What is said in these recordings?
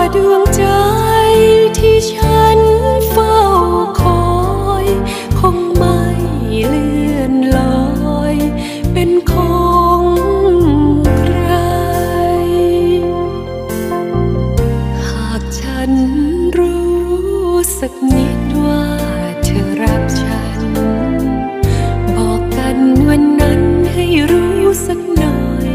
ดวงใจที่ฉันเฝ้าคอยคงไม่เลื่อนลอยเป็นของใครหากฉันรู้สักนิดว่าเธอรักฉันบอกกันวันนั้นให้รู้สักหน่อย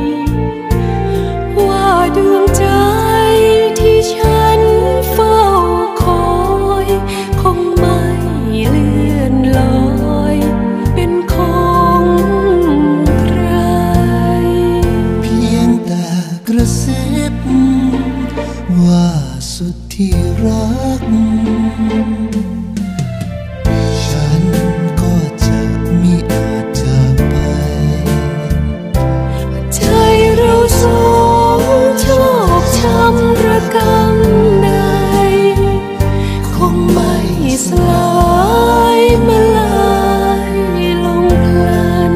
ว่าดวงใจที่ฉันเฝ้าคอยคงไม่เลื่อนลอยเป็นของใครเพียงแต่กระซิบว่าสุดที่รักฉันก็จะมิอาจจากไปใจเราสองชอกช้ำระกำในคงไม่สลายมาลายลงพลัน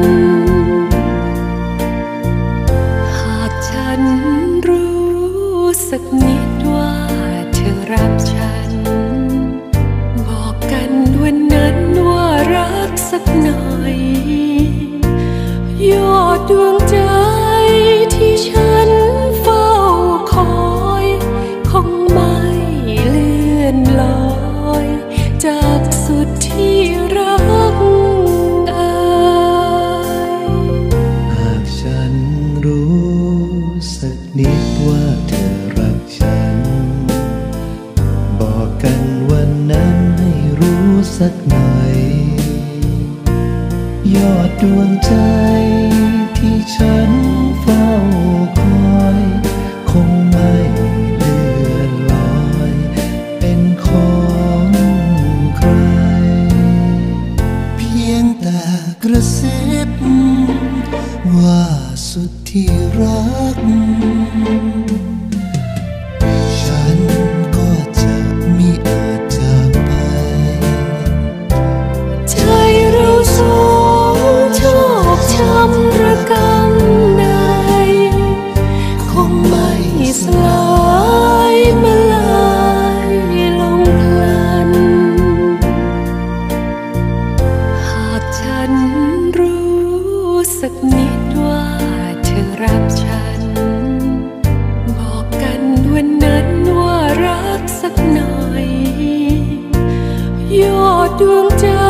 หากฉันรู้สักนิดว่าเธอรักฉันบอกกันวันนั้นว่ารักสักหน่อยยอดดวงใจที่ฉันเฝ้าคอยคงไม่เลื่อนลอยจากสุดที่รักเอ่ยหากฉันรู้สักนิดว่าเธอรักฉันบอกกันวันนั้นให้รู้สักหน่อยยอดดวงใจที่ฉันเฝ้าคอยคงไม่เลื่อนลอยเป็นของใครเพียงแต่กระซิบว่าสุดที่รักฉันก็จะมิอาจจากไปใจเราสองชอกช้ำระกำในคงไม่สลายมาลายลงพลันหากฉันรู้สักนิดว่าเธอรักฉันบอกกันวันนั้นว่ารักสักหน่อยยอดดวงใจ